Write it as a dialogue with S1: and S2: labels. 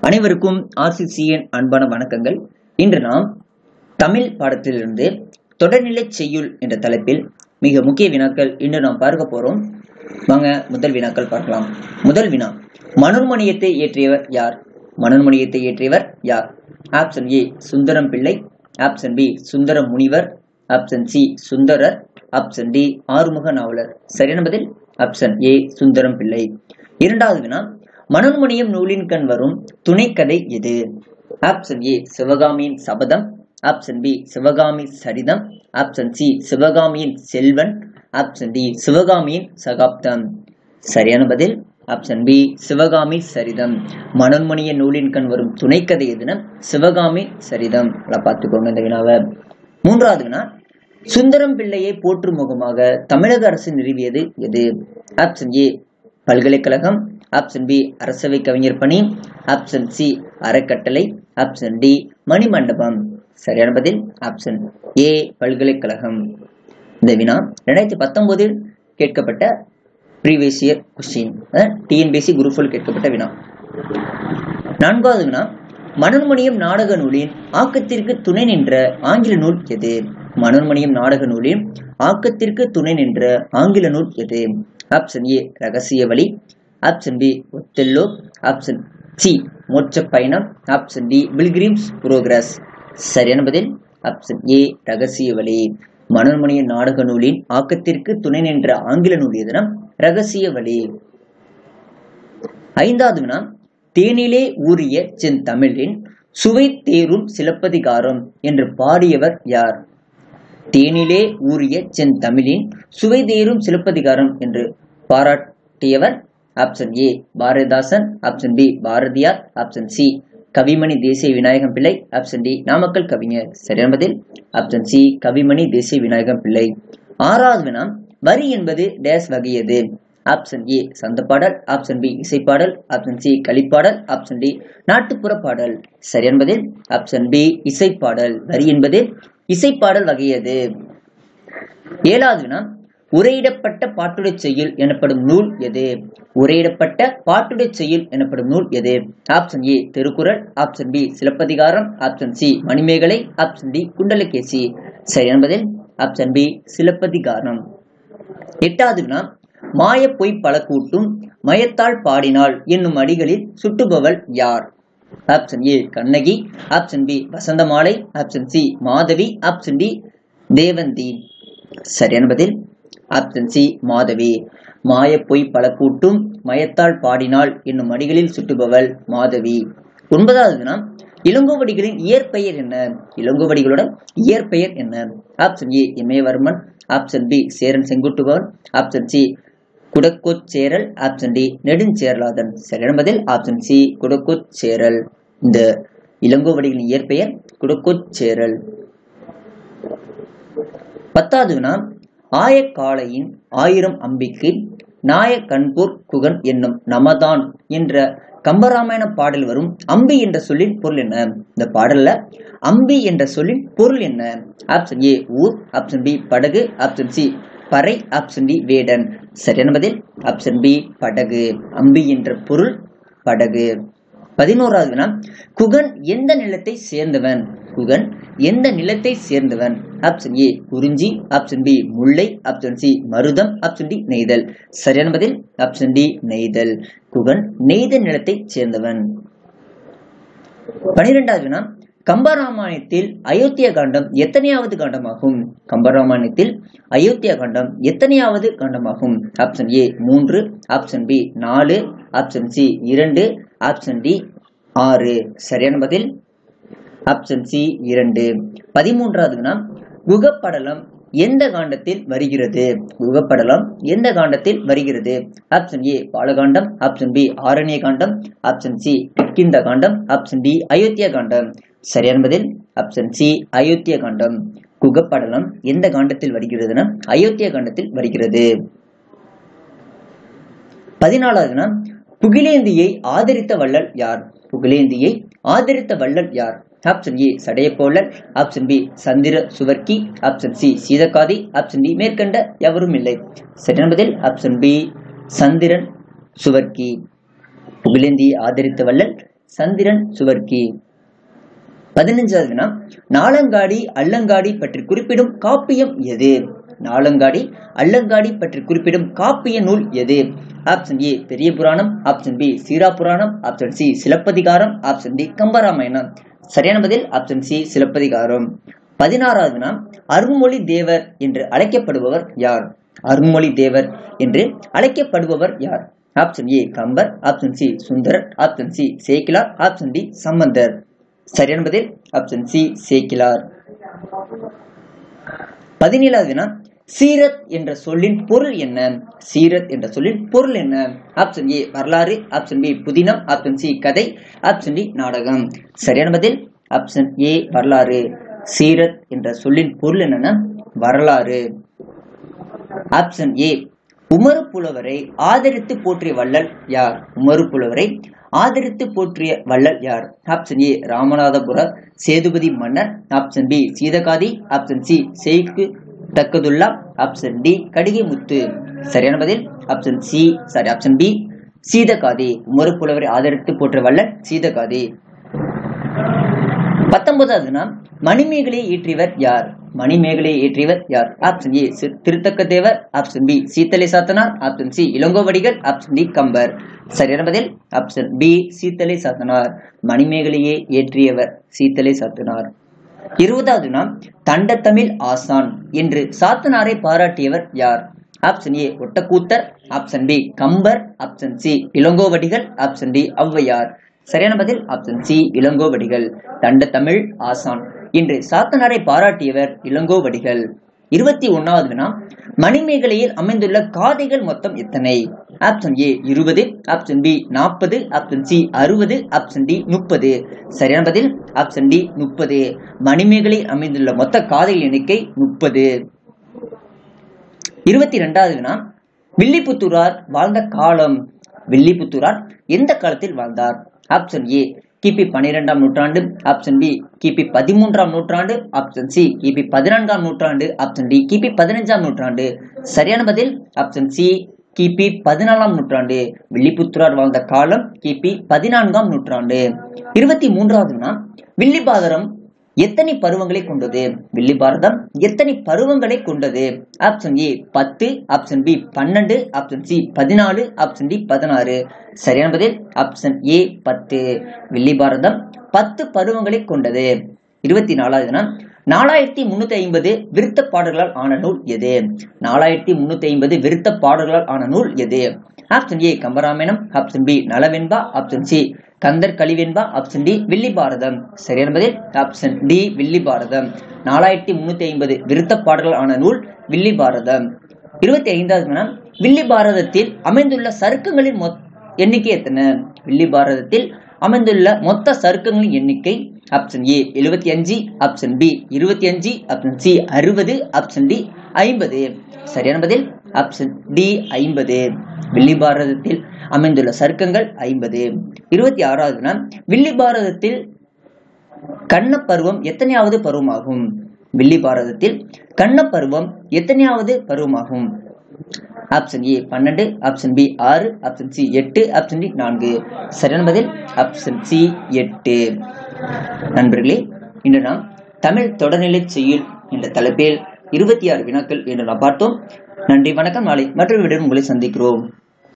S1: அனைவருக்கும் RCCN அன்பான வணக்கங்கள். இன்று நாம் தமிழ் பாடத்திலிருந்து தொடர்நிலை செய்யுள் என்ற தலைப்பில் மிக முக்கிய வினாக்கள் இன்று நாம் பார்க்க போறோம். வாங்க முதல் வினாக்கள் பார்க்கலாம். முதல் வினா, மனோன்மணியத்தை இயற்றியவர் யார்? மனோன்மணியத்தை இயற்றியவர் யார்? ஆப்ஷன் ஏ Sundaram Pillai, option B Sundara Munivar, option C Sundarar, option D Arumuga Navalar. சரியான பதில் ஆப்ஷன் ஏ சுந்தரம் பிள்ளை. இரண்டாவது வினா, மனோன்மணியம் நூலின் கண் வரும் துணைக்கதை எது? ஆப்ஷன் ஏ சிவகாமியின் சபதம், option B Sivakami Charitham, option C சிவகாமியின் செல்வன், ஆப்ஷன் டி சிவகாமியின் சகாப்தம். சரியான பதில் ஆப்ஷன் பி சிவகாமி சரிதம். மனோன்மணிய நூலின் கண் வரும் துணைக்கதை எதுனா சிவகாமி சரிதம். பார்த்துக்கோங்க இந்த வினாவை. மூன்றாவது வினா, சுந்தரம் பிள்ளையை போற்றும் முகமாக தமிழக அரசு நிறுவியது எது? ஆப்ஷன் ஏ பல்கலைக்கழகம், ஆப்ஷன் பி அரசவை கவிஞர் பணி, ஆப்ஷன் சி அறக்கட்டளை, ஆப்ஷன் டி மணிமண்டபம். சரியான பதில் ஆப்ஷன் ஏ பல்கலைக்கழகம். இந்த வினா 2019 கேட்கப்பட்ட previous year question, TNPSC group 4 கேட்கப்பட்ட வினா. நான்காவது வினா, மனோன்மணியம் நாடக நூலின் ஆக்கத்திற்கு துணை நின்ற ஆங்கில நூல் எது? மனோன்மணியம் நாடக நூலின் ஆக்கத்திற்கு துணை நின்ற ஆங்கில நூல் எது? ஆப்ஷன் ஏ ரகசிய வழி, option B Othello, option C மோட்ச பயணம், ஆப்ஷன் டி பில்கிரிம்ஸ் புரோகிரஸ். சரியான பதில் ஆப்ஷன் ஏ ரகசிய வழி. மனோன்மணிய நாடக நூலின் ஆக்கத்திற்கு துணை நின்ற ஆங்கில நூல் எதுனா ரகசிய வழி. ஐந்தாவது வினா, தேனிலே ஊறிய செந்தமிழின் சுவை தேரும் சிலப்பதிகாரம் என்று பாடியவர் யார்? தேனிலே ஊறிய செந்தமிழின் சுவை தேரும் சிலப்பதிகாரம் என்று பாராட்டியவர் option A Bharathidasan, option B Bharathiyar, option C Kavimani Desiya Vinayagam பிள்ளை, ஆப்ஷன் டி நாமக்கல் கவிஞர். சரியான பதில் ஆப்ஷன் சி கவிமணி தேசிய விநாயகம் பிள்ளை. ஆறாவது வினா, வரி என்பது டேஸ் வகையது? ஆப்ஷன் ஏ சந்தப்பாடல், ஆப்ஷன் பி இசைப்பாடல், ஆப்ஷன் சி களிப்பாடல், ஆப்ஷன் டி நாட்டுப்புற பாடல். சரியான பதில் ஆப்ஷன் பி இசைப்பாடல். வரி என்பது இசைப்பாடல் வகையது. ஏழாவது வினா, உரையிடப்பட்ட பாட்டுடை செய்யுள் எனப்படும் நூல் எது? உரையிடப்பட்ட பாட்டுடை செய்யுள் எனப்படும் நூல் எது? Option A Thirukkural, option B Silappathikaram, option C Manimekalai, option D Kundalakesi. சரியான பதில் ஆப்ஷன் பி சிலப்பதிகாரம். எட்டாவது வினா, மாய பொய் பல கூட்டும் மயத்தால் பாடினாள் என்னும் அடிகளில் சுட்டுபவள் யார்? Option A Kannagi, option B Vasanthamalai, option C Madhavi, option D Devanthi. சரியான பதில் ஆப்ஷன் சி மாதவி. மாய பொய் பல கூட்டும் மயத்தால் பாடினாள் என்னும் அடிகளில் சுட்டுபவள் மாதவி. ஒன்பதாவது வினா, இளங்கோவடிகளின் இயற்பெயர் என்ன? இளங்கோவடிகளோட இயற்பெயர் என்ன? Option A Imayavarman, option B Cheran Senguttuvan, option C Kudakkocheral, option D Nedunjeralathan. சரியான பதில் ஆப்ஷன் சி குடக்கோச்சேரல். இந்த இளங்கோவடிகளின் இயற்பெயர் குடக்கோச்சேரல். பத்தாவது வினா, ஆயக்காளையின் ஆயிரம் அம்பிக்கு நாய கண்போர் குகன் என்னும் நமதான் என்ற கம்பராமாயண பாடல் வரும் அம்பி என்ற சொல்லின் பொருள் என்ன? இந்த பாடல்ல அம்பி என்ற சொல்லின் பொருள் என்ன? ஆப்ஷன் ஏ ஊர், ஆப்ஷன் பி படகு, ஆப்ஷன் சி பறை, ஆப்ஷன் டி வேடன். சரியான பதில் ஆப்ஷன் பி படகு. அம்பி என்ற பொருள் படகு. 11வது வினா, குகன் எந்த நிலத்தை சேர்ந்தவன்? குகன் எந்த நிலத்தை சேர்ந்தவன்? ஆப்ஷன் ஏ குறிஞ்சி, ஆப்ஷன் பி முல்லை, ஆப்ஷன் சி மருதம், ஆப்ஷன் டி நெய்தல். சரியான பதில் ஆப்ஷன் டி நெய்தல். குகன் நெய்தல் நிலத்தை சேர்ந்தவன். 12வது வினா, கம்பராமாயணத்தில் அயோத்தியா காண்டம் எத்தனையாவது காண்டமாகும்? கம்பராமாயணத்தில் அயோத்தியா காண்டம் எத்தனையாவது காண்டமாகும்? Option A 3, option B 4, option C 2, option D 6. சரியான பதில் ஆப்ஷன் சி 2. 13வது வினா, குகப்படலம் எந்த காண்டத்தில் வருகிறது? குகப்படலம் எந்த காண்டத்தில் வருகிறது? Option A Balakandam, option B Aranya Kandam, option C Kishkindha Kandam, option D Ayodhya Kandam. சரியான பதில் ஆப்ஷன் சி அயோத்தியா காண்டம். குகப்படலம் எந்த காண்டத்தில் வருகிறதுனா அயோத்தியா காண்டத்தில் வருகிறது. 14வது வினா, புகிலேந்தியை ஆதரித்த வள்ளல் யார்? புகிலேந்தியை ஆதரித்த வள்ளல் யார்? Option A Sadaiyappolan, option B Chandra Suvarki, option C Seethakathi, option D மேற்கண்ட எவரும் இல்லை. சரியான பதில் ஆப்ஷன் பி சந்திரன் சுவர்க்கி. புகழேந்தியை ஆதரித்த வள்ளல் சந்திரன் சுவர்க்கி. 15வது வினா, நாலங்காடி அல்லங்காடி பற்றி குறிப்பிடும் காப்பியம் எது? நாலங்காடி அல்லங்காடி பற்றி குறிப்பிடும் காப்பிய நூல் எது? ஆப்ஷன் ஏ பெரிய புராணம், option B Seera Puranam, option C Silappathikaram, option D Kambaramayanam. சரியான பதில் ஆப்ஷன் சி சிலப்பதிகாரம். 16வது வினா, அருண்மொழி தேவர் என்று அழைக்கப்படுபவர் யார்? அருண்மொழி தேவர் என்று அழைக்கப்படுபவர் யார்? Option A Kambar, option C Sundarar, option C Sekkilar, option D Sambandar. சரியான பதில் ஆப்ஷன் சி சேக்கிலார். 17வது வினா, சீரத் என்ற சொல்லின் பொருள் என்ன? சீரத் என்ற சொல்லின் பொருள் என்ன? ஆப்ஷன் ஏ வரலாறு, ஆப்ஷன் பி புதினம், ஆப்ஷன் சி கதை, ஆப்ஷன் டி நாடகம். சரியான பதில் ஆப்ஷன் ஏ வரலாறு. சீரத் என்ற சொல்லின் பொருள் என்னன்னா வரலாறு. ஆப்ஷன் ஏ உமறு புலவரை ஆதரித்து போற்றிய வள்ளல் யார்? உமறு புலவரை ஆதரித்து போற்றிய வள்ளல் யார்? ஆப்ஷன் ஏ ராமநாதபுர சேதுபதி மன்னர், option B Seethakathi, option C Seyku Thakkathulla, option D Kadigai Muthu. சரியான பதில் ஆப்ஷன் பி சீதகாதி. உமறு புலவரை ஆதரித்து போற்றிய வள்ளல் சீதகாதி. 19வது வினா, மணிமேகலையை இயற்றியவர் யார்? மணிமேகலையை இயற்றியவர் யார்? Option A Thiruthakka Devar, option B Seethalai Sathanar, option C Ilangovadigal, option D Kambar. சரியான பதில் ஆப்ஷன் பி சீத்தலை சாத்தனார். மணிமேகலையை இயற்றியவர் சீத்தலை சாத்தனார். 20வது வினா, தண்டத்தமிழ் ஆசான் என்று சாத்தனாரை பாராட்டியவர் யார்? Option A Ottakoothar, option B Kambar, option C Ilangovadigal, option D Avvaiyar. சரியான பதில் ஆப்ஷன் சி இளங்கோவடிகள். தண்டத்தமிழ் ஆசான் என்று சாத்தனாரை பாராட்டியவர் இளங்கோவடிகள். 21வது வினா, மணிமேகலையில் அமைந்துள்ள காதைகள் மொத்தம் எத்தனை? Option A 20, option B 40, option C 60, option D 30. சரியான பதில் ஆப்ஷன் டி 30. மணிமேகலையில் அமைந்துள்ள மொத்த காதைகள் எண்ணிக்கை 30. 22வது வினா, வில்லிபுத்தூரார் வாழ்ந்த காலம். வில்லிபுத்தூரார் எந்த காலத்தில் வாழ்ந்தார்? ஆப்ஷன் ஏ கிபி 12ஆம் நூற்றாண்டு, ஆப்ஷன் பி கிபி 13ஆம் நூற்றாண்டு, ஆப்ஷன் சி கிபி 14ஆம் நூற்றாண்டு, ஆப்ஷன் டி கிபி 15ஆம் நூற்றாண்டு. சரியான பதில் ஆப்ஷன் சி கிபி 14ஆம் நூற்றாண்டு. வில்லிபுத்தூரார் வாழ்ந்த காலம் கிபி 14ஆம் நூற்றாண்டு. 23வது வினா, வில்லிபாரதம் எத்தனை பருவங்களை கொண்டது? வில்லிபாரதம் எத்தனை பருவங்களை கொண்டது? Option A 10, option B 12, option C 14, option D 16. சரியான பதில் ஆப்ஷன் ஏ 10. வில்லிபாரதம் 10 பருவங்களை கொண்டது. 24வது வினா, 4350 விருத்த பாடல்களால் ஆன நூல் எது? 4350 விருத்த பாடல்களால் ஆன நூல் எது? Option A Kambaramayanam, option B Nalavenba, option C Kandhar Kalivenba, option D Villibharatham. சரியான பதில் ஆப்ஷன் டி வில்லிபாரதம். 4350 விருத்த பாடல்கள் ஆன நூல் வில்லிபாரதம். 25வது வினா, வில்லிபாரதத்தில் அமைந்துள்ள சருக்கங்களின் எண்ணிக்கை எத்தனை? வில்லிபாரதத்தில் அமைந்துள்ள மொத்த சருக்கங்களின் எண்ணிக்கை option A 75, option B 25, option C 60, option D 50. சரியான பதில் ஆப்ஷன் டி 50. வில்லிபாரதத்தில் அமைந்துள்ள சருக்கங்கள் 50. 26வது வினா, வில்லிபாரதத்தில் கண்ணப்பருவம் எத்தனையாவது பருவமாகும்? வில்லிபாரதத்தில் கண்ணப்பருவம் எத்தனையாவது பருவமாகும்? Option A 12, option B 6, option C 8, option D 4. சரியான பதில் ஆப்ஷன் சி 8. நண்பர்களே, இன்று நாம் தமிழ் தொடர்நிலை செய்யுள் என்ற தலைப்பில் 26 வினாக்கள் என்று நாம் பார்த்தோம். நன்றி, வணக்கம். நாளை மற்றொரு வீடியோவில் உங்களை சந்திக்கிறோம்.